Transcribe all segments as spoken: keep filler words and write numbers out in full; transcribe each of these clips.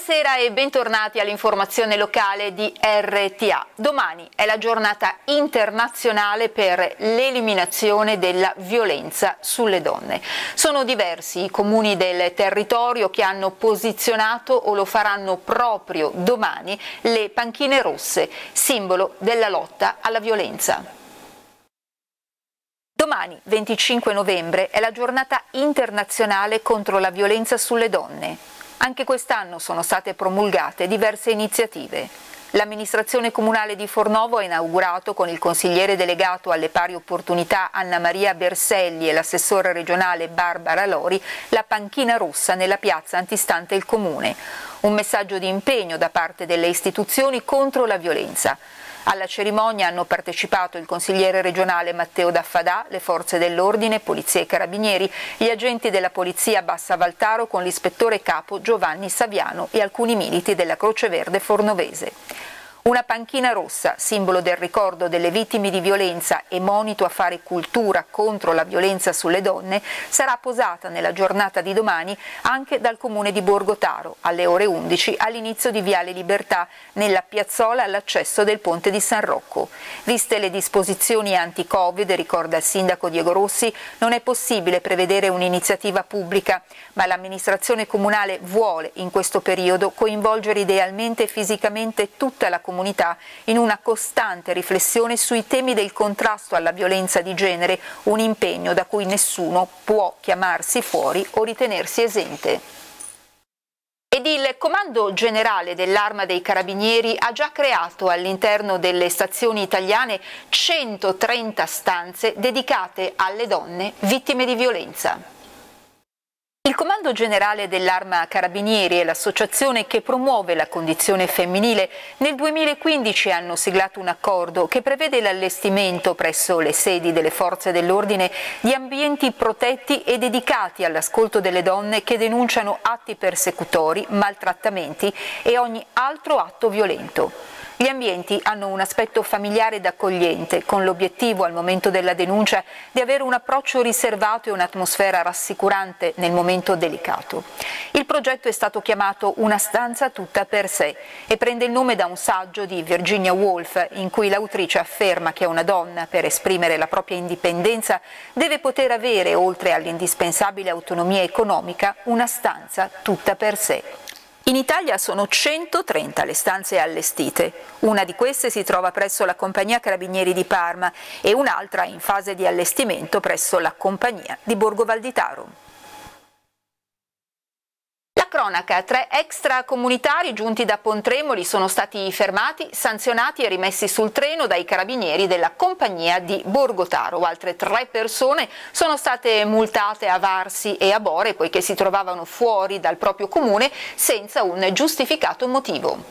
Buonasera e bentornati all'informazione locale di R T A. Domani è la giornata internazionale per l'eliminazione della violenza sulle donne. Sono diversi i comuni del territorio che hanno posizionato o lo faranno proprio domani le panchine rosse, simbolo della lotta alla violenza. Domani, venticinque novembre, è la giornata internazionale contro la violenza sulle donne. Anche quest'anno sono state promulgate diverse iniziative. L'amministrazione comunale di Fornovo ha inaugurato con il consigliere delegato alle pari opportunità Anna Maria Berselli e l'assessore regionale Barbara Lori la panchina rossa nella piazza antistante il comune. Un messaggio di impegno da parte delle istituzioni contro la violenza. Alla cerimonia hanno partecipato il consigliere regionale Matteo Daffadà, le forze dell'ordine, polizia e carabinieri, gli agenti della polizia Bassa Valtaro con l'ispettore capo Giovanni Saviano e alcuni militi della Croce Verde fornovese. Una panchina rossa, simbolo del ricordo delle vittime di violenza e monito a fare cultura contro la violenza sulle donne, sarà posata nella giornata di domani anche dal comune di Borgotaro, alle ore undici all'inizio di Viale Libertà, nella piazzola all'accesso del Ponte di San Rocco. Viste le disposizioni anti-Covid, ricorda il sindaco Diego Rossi, non è possibile prevedere un'iniziativa pubblica, ma l'amministrazione comunale vuole in questo periodo coinvolgere idealmente e fisicamente tutta la comunità in una costante riflessione sui temi del contrasto alla violenza di genere, un impegno da cui nessuno può chiamarsi fuori o ritenersi esente. Ed il Comando Generale dell'Arma dei Carabinieri ha già creato all'interno delle stazioni italiane centotrenta stanze dedicate alle donne vittime di violenza. Il Comando Generale dell'Arma Carabinieri e l'associazione che promuove la condizione femminile nel duemilaquindici hanno siglato un accordo che prevede l'allestimento presso le sedi delle forze dell'ordine di ambienti protetti e dedicati all'ascolto delle donne che denunciano atti persecutori, maltrattamenti e ogni altro atto violento. Gli ambienti hanno un aspetto familiare ed accogliente, con l'obiettivo al momento della denuncia di avere un approccio riservato e un'atmosfera rassicurante nel momento delicato. Il progetto è stato chiamato Una stanza tutta per sé e prende il nome da un saggio di Virginia Woolf in cui l'autrice afferma che una donna, per esprimere la propria indipendenza, deve poter avere, oltre all'indispensabile autonomia economica, una stanza tutta per sé. In Italia sono centotrenta le stanze allestite, una di queste si trova presso la Compagnia Carabinieri di Parma e un'altra in fase di allestimento presso la Compagnia di Borgo Valditaro. La cronaca, tre extracomunitari giunti da Pontremoli sono stati fermati, sanzionati e rimessi sul treno dai carabinieri della Compagnia di Borgotaro. Altre tre persone sono state multate a Varsi e a Bore poiché si trovavano fuori dal proprio comune senza un giustificato motivo.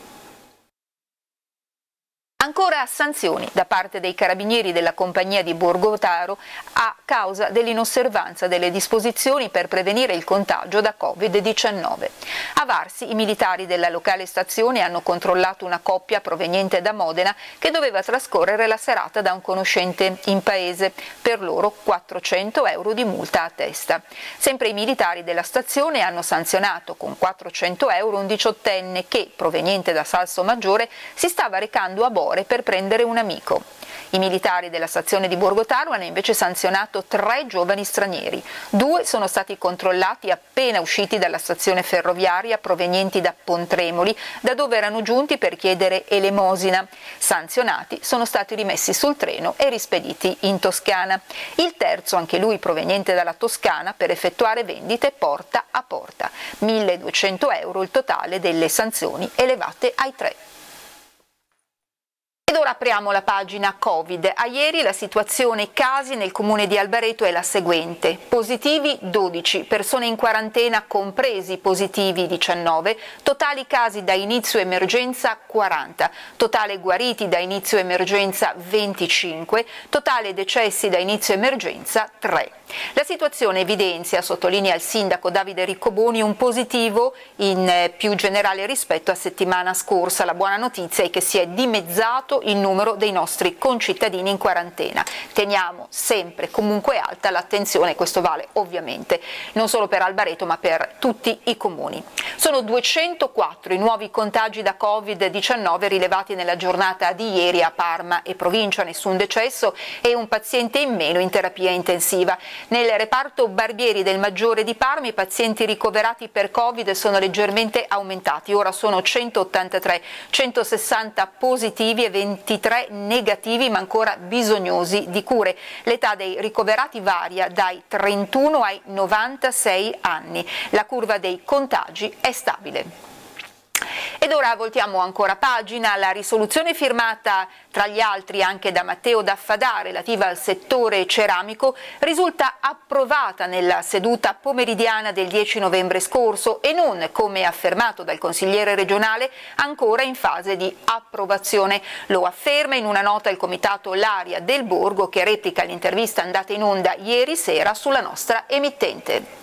Ancora sanzioni da parte dei carabinieri della Compagnia di Borgotaro a causa dell'inosservanza delle disposizioni per prevenire il contagio da Covid diciannove. A Varsi i militari della locale stazione hanno controllato una coppia proveniente da Modena che doveva trascorrere la serata da un conoscente in paese. Per loro quattrocento euro di multa a testa. Sempre i militari della stazione hanno sanzionato con quattrocento euro un diciottenne che, proveniente da Salsomaggiore, si stava recando a Bore per prendere un amico. I militari della stazione di Borgotaro hanno invece sanzionato tre giovani stranieri. Due sono stati controllati appena usciti dalla stazione ferroviaria provenienti da Pontremoli, da dove erano giunti per chiedere elemosina. Sanzionati sono stati rimessi sul treno e rispediti in Toscana. Il terzo, anche lui proveniente dalla Toscana, per effettuare vendite porta a porta. milleduecento euro il totale delle sanzioni elevate ai tre. Ed ora apriamo la pagina Covid. A ieri la situazione casi nel comune di Albareto è la seguente. Positivi dodici, persone in quarantena compresi positivi diciannove, totali casi da inizio emergenza quaranta, totale guariti da inizio emergenza venticinque, totale decessi da inizio emergenza tre. La situazione evidenzia, sottolinea il sindaco Davide Riccoboni, un positivo in più generale rispetto a settimana scorsa. La buona notizia è che si è dimezzato il numero dei nostri concittadini in quarantena. Teniamo sempre comunque alta l'attenzione, questo vale ovviamente non solo per Albareto ma per tutti i comuni. Sono duecentoquattro i nuovi contagi da Covid diciannove rilevati nella giornata di ieri a Parma e provincia, nessun decesso e un paziente in meno in terapia intensiva. Nel reparto Barbieri del Maggiore di Parma i pazienti ricoverati per Covid sono leggermente aumentati, ora sono centottantatré, centosessanta positivi e ventitré negativi ma ancora bisognosi di cure. L'età dei ricoverati varia dai trentuno ai novantasei anni. La curva dei contagi è stabile. Ed ora voltiamo ancora pagina. La risoluzione firmata tra gli altri anche da Matteo Daffadà relativa al settore ceramico risulta approvata nella seduta pomeridiana del dieci novembre scorso e non, come affermato dal consigliere regionale, ancora in fase di approvazione. Lo afferma in una nota il comitato L'Aria del Borgo, che replica l'intervista andata in onda ieri sera sulla nostra emittente.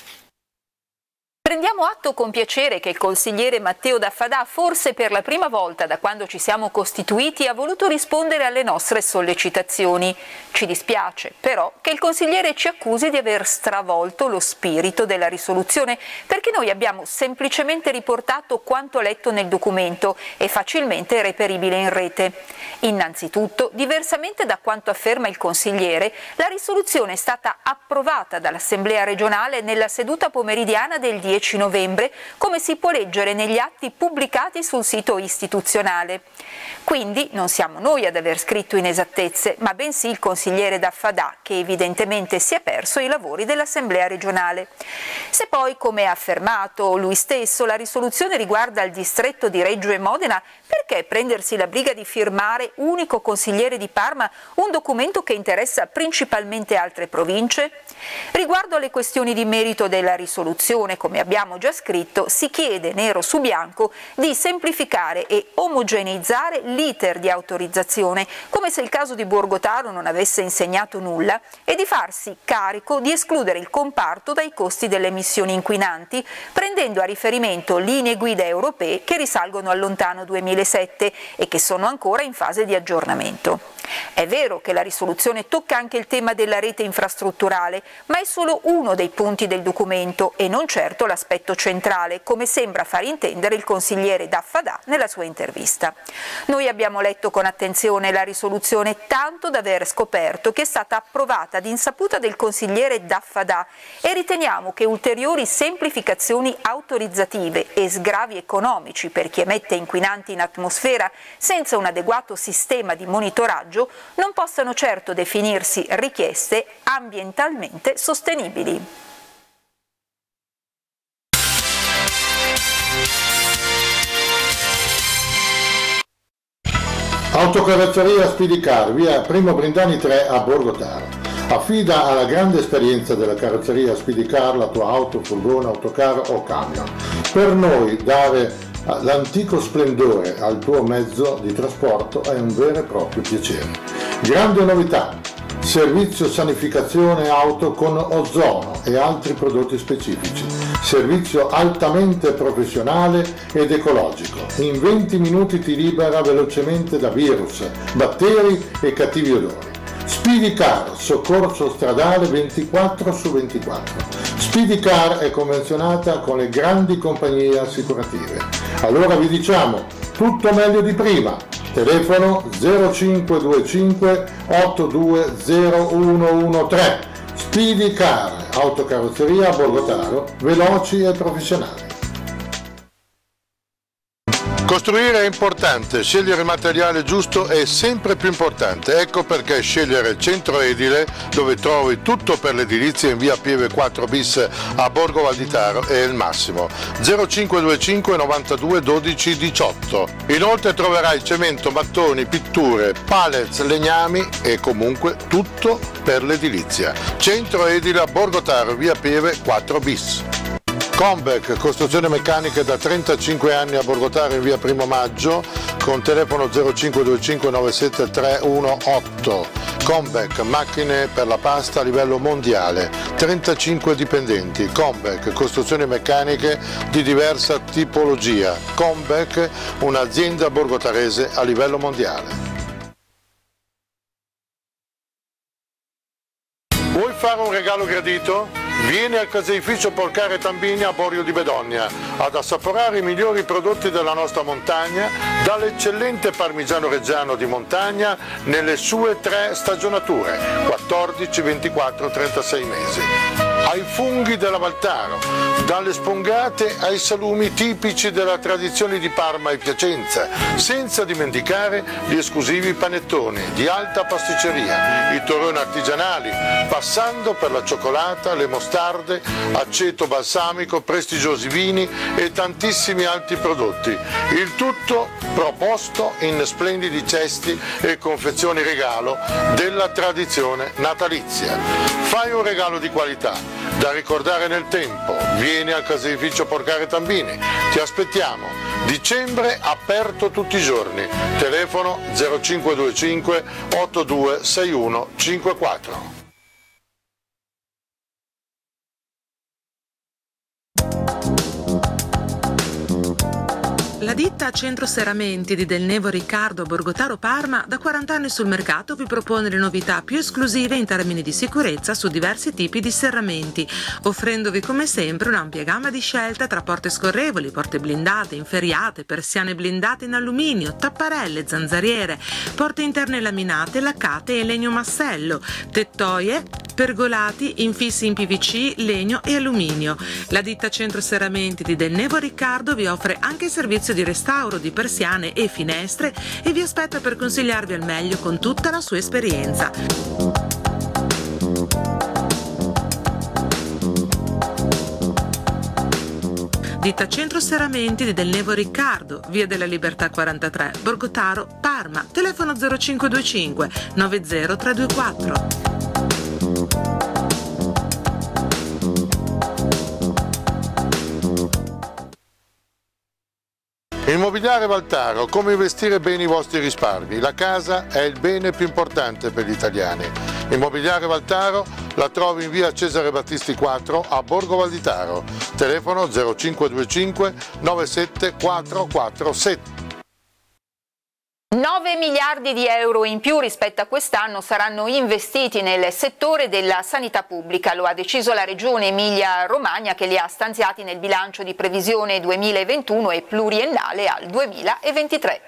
Prendiamo atto con piacere che il consigliere Matteo Daffadà, forse per la prima volta da quando ci siamo costituiti, ha voluto rispondere alle nostre sollecitazioni. Ci dispiace però che il consigliere ci accusi di aver stravolto lo spirito della risoluzione, perché noi abbiamo semplicemente riportato quanto letto nel documento e facilmente reperibile in rete. Innanzitutto, diversamente da quanto afferma il consigliere, la risoluzione è stata approvata dall'Assemblea regionale nella seduta pomeridiana del dieci novembre, come si può leggere negli atti pubblicati sul sito istituzionale. Quindi non siamo noi ad aver scritto inesattezze, ma bensì il consigliere Daffadà, che evidentemente si è perso i lavori dell'Assemblea regionale. Se poi, come ha affermato lui stesso, la risoluzione riguarda il distretto di Reggio e Modena, perché prendersi la briga di firmare, unico consigliere di Parma, un documento che interessa principalmente altre province? Riguardo alle questioni di merito della risoluzione, come abbiamo già scritto, si chiede nero su bianco di semplificare e omogeneizzare l'iter di autorizzazione, come se il caso di Borgotaro non avesse insegnato nulla, e di farsi carico di escludere il comparto dai costi delle emissioni inquinanti, prendendo a riferimento linee guida europee che risalgono al lontano duemilasette e che sono ancora in fase di aggiornamento. È vero che la risoluzione tocca anche il tema della rete infrastrutturale, ma è solo uno dei punti del documento e non certo l'aspetto centrale, come sembra far intendere il consigliere Daffadà nella sua intervista. Noi abbiamo letto con attenzione la risoluzione tanto da aver scoperto che è stata approvata ad insaputa del consigliere Daffadà e riteniamo che ulteriori semplificazioni autorizzative e sgravi economici per chi emette inquinanti in atmosfera senza un adeguato sistema di monitoraggio non possano certo definirsi richieste ambientalmente sostenibili. Autocarrozzeria Spidicar, via Primo Brindani tre a Borgotaro. Affida alla grande esperienza della carrozzeria Spidicar la tua auto, furgone, autocarro o camion. Per noi dare l'antico splendore al tuo mezzo di trasporto è un vero e proprio piacere. Grande novità: servizio sanificazione auto con ozono e altri prodotti specifici. Servizio altamente professionale ed ecologico. In venti minuti ti libera velocemente da virus, batteri e cattivi odori. Spidicar, soccorso stradale ventiquattro su ventiquattro. Spidicar è convenzionata con le grandi compagnie assicurative. Allora vi diciamo, tutto meglio di prima. Telefono zero cinque due cinque otto due zero uno uno tre. Spidicar, autocarrozzeria a Borgotaro, veloci e professionali. Costruire è importante, scegliere il materiale giusto è sempre più importante, ecco perché scegliere Centro Edile, dove trovi tutto per l'edilizia in via Pieve quattro bis a Borgo Valditaro, è il massimo. zero cinque due cinque novantadue dodici diciotto. Inoltre troverai cemento, mattoni, pitture, pallets, legnami e comunque tutto per l'edilizia. Centro Edile a Borgotaro, via Pieve quattro bis. Combec, costruzione meccanica da trentacinque anni a Borgotaro in via Primo Maggio con telefono zero cinque due cinque nove sette tre uno otto. Combec, macchine per la pasta a livello mondiale, trentacinque dipendenti. Combec, costruzioni meccaniche di diversa tipologia. Combec, un'azienda borgotarese a livello mondiale. Vuoi fare un regalo gradito? Vieni al caseificio Porcare Tambini a Borio di Bedogna ad assaporare i migliori prodotti della nostra montagna, dall'eccellente parmigiano reggiano di montagna nelle sue tre stagionature, quattordici, ventiquattro, trentasei mesi. Ai funghi della Valtaro, dalle spongate ai salumi tipici della tradizione di Parma e Piacenza, senza dimenticare gli esclusivi panettoni di alta pasticceria, i torroni artigianali, passando per la cioccolata, le mostarde, aceto balsamico, prestigiosi vini e tantissimi altri prodotti. Il tutto proposto in splendidi cesti e confezioni regalo della tradizione natalizia. Fai un regalo di qualità da ricordare nel tempo. Vieni al caseificio Porcare Tambini, ti aspettiamo. Dicembre aperto tutti i giorni. Telefono zero cinque due cinque otto due sei uno cinque quattro. La ditta Centro Serramenti di Del Nevo Riccardo Borgotaro Parma da quaranta anni sul mercato vi propone le novità più esclusive in termini di sicurezza su diversi tipi di serramenti, offrendovi come sempre un'ampia gamma di scelte tra porte scorrevoli, porte blindate, inferriate, persiane blindate in alluminio, tapparelle, zanzariere, porte interne laminate, laccate e legno massello, tettoie, pergolati, infissi in P V C, legno e alluminio. La ditta Centro Serramenti di Del Nevo Riccardo vi offre anche il servizio di restauro di persiane e finestre e vi aspetta per consigliarvi al meglio con tutta la sua esperienza. Ditta Centro Serramenti di Del Nevo Riccardo, via della Libertà quarantatré, Borgotaro, Parma, telefono zero cinque due cinque nove zero tre due quattro. Immobiliare Valtaro, come investire bene i vostri risparmi? La casa è il bene più importante per gli italiani. Immobiliare Valtaro la trovi in via Cesare Battisti quattro a Borgo Valditaro. Telefono zero cinque due cinque nove sette quattro quattro sette. nove miliardi di euro in più rispetto a quest'anno saranno investiti nel settore della sanità pubblica, lo ha deciso la Regione Emilia-Romagna che li ha stanziati nel bilancio di previsione duemilaventuno e pluriennale al duemilaventitré.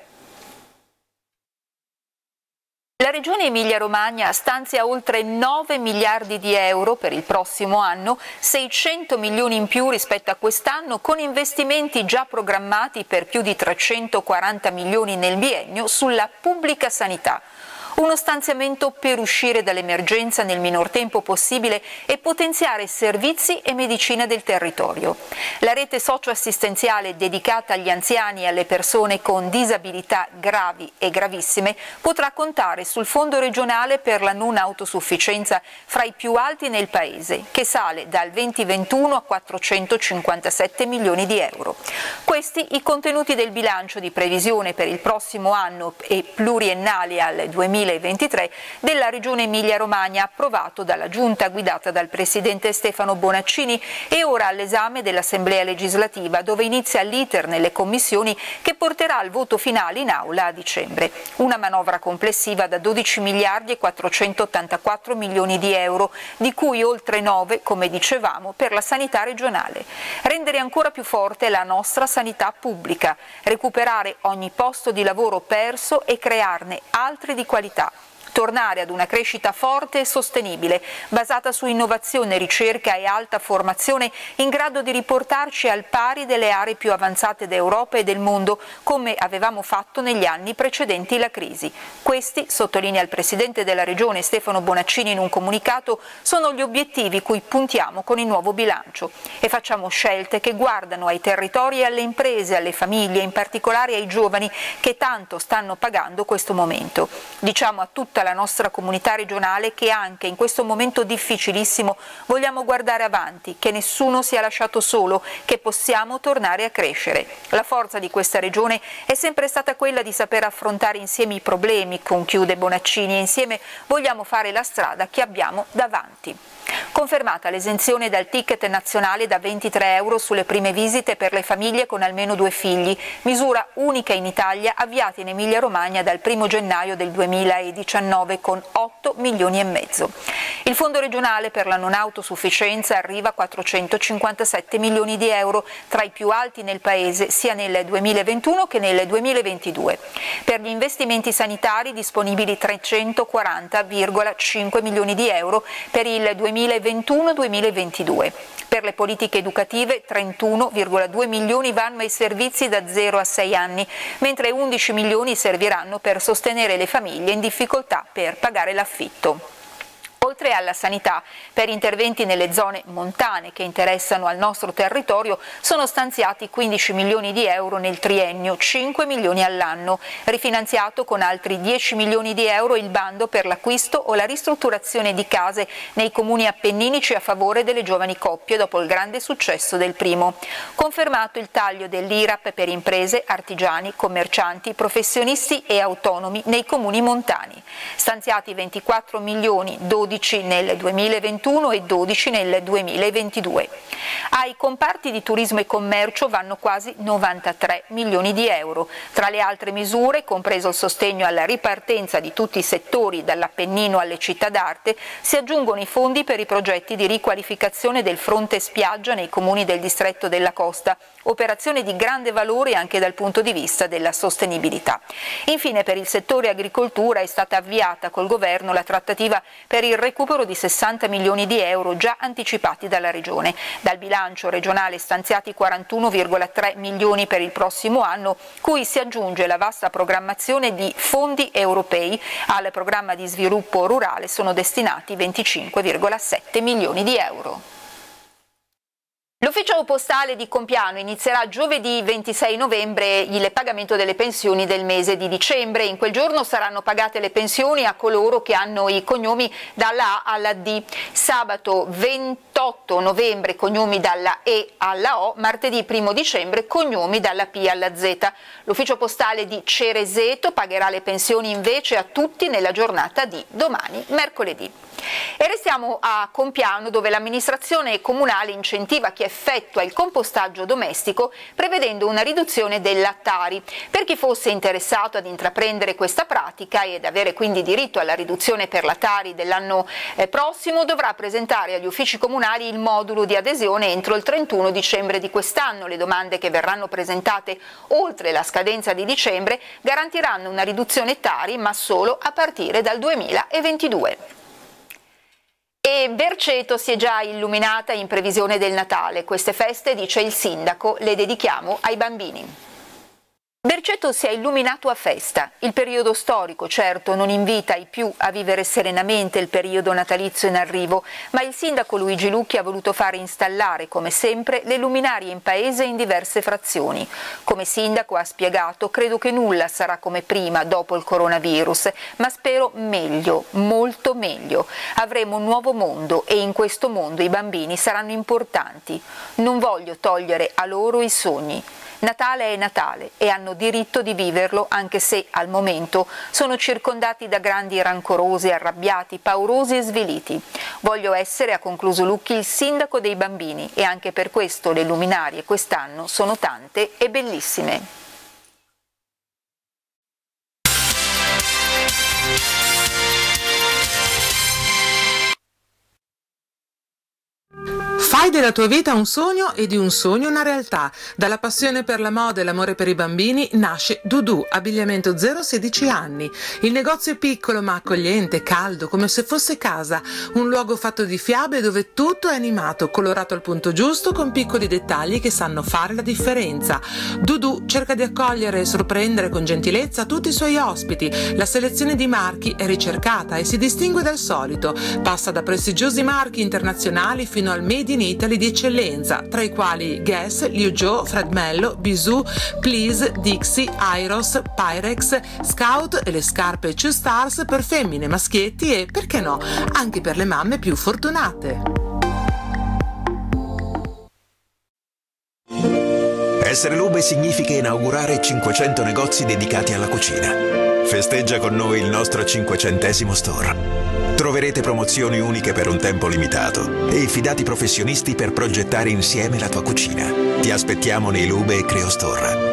La Regione Emilia-Romagna stanzia oltre nove miliardi di euro per il prossimo anno, seicento milioni in più rispetto a quest'anno, con investimenti già programmati per più di trecentoquaranta milioni nel biennio sulla pubblica sanità. Uno stanziamento per uscire dall'emergenza nel minor tempo possibile e potenziare servizi e medicina del territorio. La rete socioassistenziale dedicata agli anziani e alle persone con disabilità gravi e gravissime potrà contare sul fondo regionale per la non autosufficienza fra i più alti nel Paese, che sale dal duemilaventuno a quattrocentocinquantasette milioni di euro. Questi i contenuti del bilancio di previsione per il prossimo anno e pluriennale al duemilaventitré della Regione Emilia-Romagna, approvato dalla Giunta guidata dal Presidente Stefano Bonaccini e ora all'esame dell'Assemblea legislativa, dove inizia l'iter nelle commissioni che porterà al voto finale in aula a dicembre. Una manovra complessiva da dodici miliardi e quattrocentottantaquattro milioni di euro, di cui oltre nove, come dicevamo, per la sanità regionale. Rendere ancora più forte la nostra sanità pubblica, recuperare ogni posto di lavoro perso e crearne altri di qualità. Tornare ad una crescita forte e sostenibile, basata su innovazione, ricerca e alta formazione, in grado di riportarci al pari delle aree più avanzate d'Europa e del mondo, come avevamo fatto negli anni precedenti la crisi. Questi, sottolinea il Presidente della Regione Stefano Bonaccini in un comunicato, sono gli obiettivi cui puntiamo con il nuovo bilancio e facciamo scelte che guardano ai territori e alle imprese, alle famiglie, in particolare ai giovani che tanto stanno pagando questo momento. Diciamo a tutta la nostra comunità regionale che anche in questo momento difficilissimo vogliamo guardare avanti, che nessuno sia lasciato solo, che possiamo tornare a crescere. La forza di questa regione è sempre stata quella di saper affrontare insieme i problemi, conchiude Bonaccini, e insieme vogliamo fare la strada che abbiamo davanti. Confermata l'esenzione dal ticket nazionale da ventitré euro sulle prime visite per le famiglie con almeno due figli, misura unica in Italia avviata in Emilia-Romagna dal primo gennaio del duemiladiciannove con otto milioni e mezzo. Il fondo regionale per la non autosufficienza arriva a quattrocentocinquantasette milioni di euro, tra i più alti nel Paese sia nel duemilaventuno che nel duemilaventidue. Per gli investimenti sanitari disponibili trecentoquaranta virgola cinque milioni di euro per il duemilaventuno duemilaventidue. Per le politiche educative trentuno virgola due milioni vanno ai servizi da zero a sei anni, mentre undici milioni serviranno per sostenere le famiglie in difficoltà per pagare l'affitto. Oltre alla sanità, per interventi nelle zone montane che interessano al nostro territorio sono stanziati quindici milioni di euro nel triennio, cinque milioni all'anno, rifinanziato con altri dieci milioni di euro il bando per l'acquisto o la ristrutturazione di case nei comuni appenninici a favore delle giovani coppie dopo il grande successo del primo. Confermato il taglio dell'I R A P per imprese, artigiani, commercianti, professionisti e autonomi nei comuni montani. Stanziati ventiquattro milioni, dodici nel duemilaventuno e dodici nel duemilaventidue. Ai comparti di turismo e commercio vanno quasi novantatré milioni di euro. Tra le altre misure, compreso il sostegno alla ripartenza di tutti i settori dall'Appennino alle città d'arte, si aggiungono i fondi per i progetti di riqualificazione del fronte spiaggia nei comuni del distretto della Costa, operazione di grande valore anche dal punto di vista della sostenibilità. Infine, per il settore agricoltura è stata avviata col governo la trattativa per il recupero di sessanta milioni di euro già anticipati dalla Regione. Dal bilancio regionale stanziati quarantuno virgola tre milioni per il prossimo anno, cui si aggiunge la vasta programmazione di fondi europei. Al programma di sviluppo rurale sono destinati venticinque virgola sette milioni di euro. L'ufficio postale di Compiano inizierà giovedì ventisei novembre il pagamento delle pensioni del mese di dicembre. In quel giorno saranno pagate le pensioni a coloro che hanno i cognomi dalla A alla D. Sabato ventotto novembre cognomi dalla E alla O, martedì primo dicembre cognomi dalla P alla Z. L'ufficio postale di Cereseto pagherà le pensioni invece a tutti nella giornata di domani, mercoledì. E restiamo a Compiano, dove l'amministrazione comunale incentiva chi effettua il compostaggio domestico prevedendo una riduzione della Tari. Per chi fosse interessato ad intraprendere questa pratica ed avere quindi diritto alla riduzione per la Tari dell'anno eh, prossimo, dovrà presentare agli uffici comunali il modulo di adesione entro il trentuno dicembre di quest'anno. Le domande che verranno presentate oltre la scadenza di dicembre garantiranno una riduzione Tari, ma solo a partire dal duemilaventidue. E Berceto si è già illuminata in previsione del Natale. Queste feste, dice il sindaco, le dedichiamo ai bambini. Berceto si è illuminato a festa. Il periodo storico, certo, non invita i più a vivere serenamente il periodo natalizio in arrivo, ma il sindaco Luigi Lucchi ha voluto fare installare, come sempre, le luminarie in paese in diverse frazioni. Come sindaco ha spiegato, credo che nulla sarà come prima dopo il coronavirus, ma spero meglio, molto meglio. Avremo un nuovo mondo e in questo mondo i bambini saranno importanti. Non voglio togliere a loro i sogni. Natale è Natale e hanno diritto di viverlo, anche se al momento sono circondati da grandi rancorosi, arrabbiati, paurosi e sviliti. Voglio essere, ha concluso Lucchi, il sindaco dei bambini e anche per questo le luminarie quest'anno sono tante e bellissime. Fai della tua vita un sogno e di un sogno una realtà. Dalla passione per la moda e l'amore per i bambini nasce Dudu, abbigliamento zero sedici anni. Il negozio è piccolo ma accogliente, caldo, come se fosse casa. Un luogo fatto di fiabe dove tutto è animato, colorato al punto giusto con piccoli dettagli che sanno fare la differenza. Dudu cerca di accogliere e sorprendere con gentilezza tutti i suoi ospiti. La selezione di marchi è ricercata e si distingue dal solito. Passa da prestigiosi marchi internazionali fino al Made in Italy di eccellenza, tra i quali Guess, Liu Jo, Fred Mello, Bisou, Please, Dixie, Airos, Pyrex, Scout e le scarpe Two Stars per femmine, maschietti e, perché no, anche per le mamme più fortunate. Essere Lube significa inaugurare cinquecento negozi dedicati alla cucina. Festeggia con noi il nostro cinquecentesimo store. Troverete promozioni uniche per un tempo limitato e i fidati professionisti per progettare insieme la tua cucina. Ti aspettiamo nei Lube e Creo Store.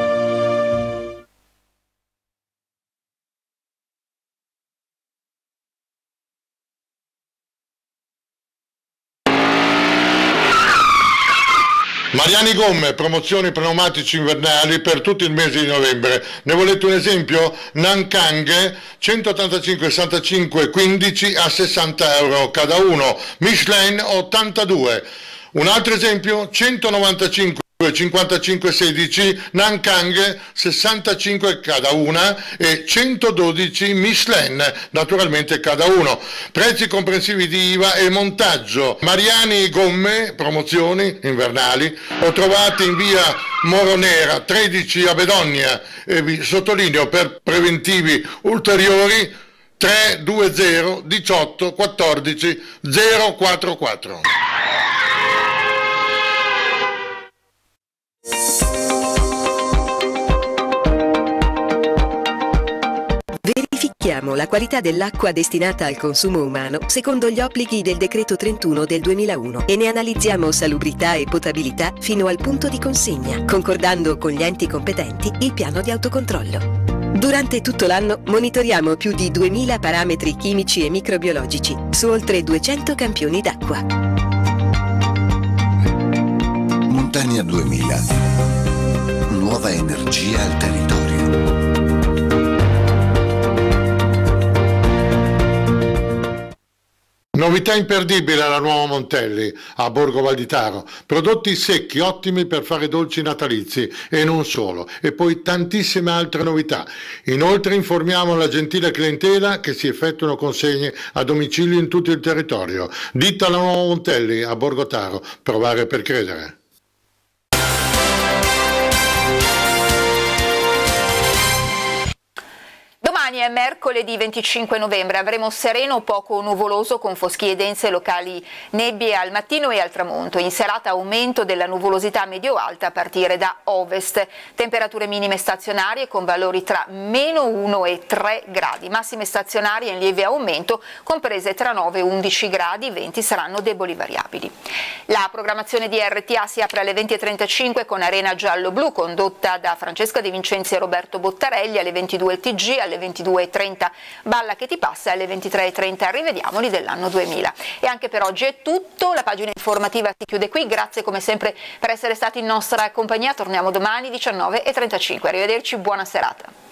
Mariani Gomme, promozioni pneumatici invernali per tutto il mese di novembre. Ne volete un esempio? Nankang centottantacinque sessantacinque quindici a sessanta euro cada uno, Michelin ottantadue. Un altro esempio? centonovantacinque cinquantacinque sedici, Nankang sessantacinque cada una e centododici Michelin naturalmente cada uno. Prezzi comprensivi di I V A e montaggio. Mariani Gomme, promozioni invernali, lo trovate in via Moronera tredici a Bedogna e vi sottolineo per preventivi ulteriori tre due zero diciotto quattordici zero quarantaquattro. Verifichiamo la qualità dell'acqua destinata al consumo umano secondo gli obblighi del decreto trentuno del duemilauno e ne analizziamo salubrità e potabilità fino al punto di consegna, concordando con gli enti competenti il piano di autocontrollo. Durante tutto l'anno monitoriamo più di duemila parametri chimici e microbiologici su oltre duecento campioni d'acqua. Montania duemila. Nuova energia al territorio. Novità imperdibile alla nuova Montelli a Borgo Valditaro, prodotti secchi ottimi per fare dolci natalizi e non solo, e poi tantissime altre novità. Inoltre informiamo la gentile clientela che si effettuano consegne a domicilio in tutto il territorio. Ditta la nuova Montelli a Borgo Taro, provare per credere. Domani è mercoledì venticinque novembre, avremo sereno poco nuvoloso con foschie dense locali, nebbie al mattino e al tramonto. In serata aumento della nuvolosità medio-alta a partire da ovest. Temperature minime stazionarie con valori tra meno uno e tre gradi, massime stazionarie in lieve aumento comprese tra nove e undici gradi, i venti saranno deboli variabili. La programmazione di R T A si apre alle venti e trentacinque con Arena Giallo-Blu condotta da Francesca De Vincenzi e Roberto Bottarelli, alle ventidue il T G, alle ventidue e trenta Balla che ti passa e alle ventitré e trenta Rivediamoli dell'anno duemila. E anche per oggi è tutto, la pagina informativa si chiude qui, grazie come sempre per essere stati in nostra compagnia, torniamo domani diciannove e trentacinque, arrivederci, buona serata.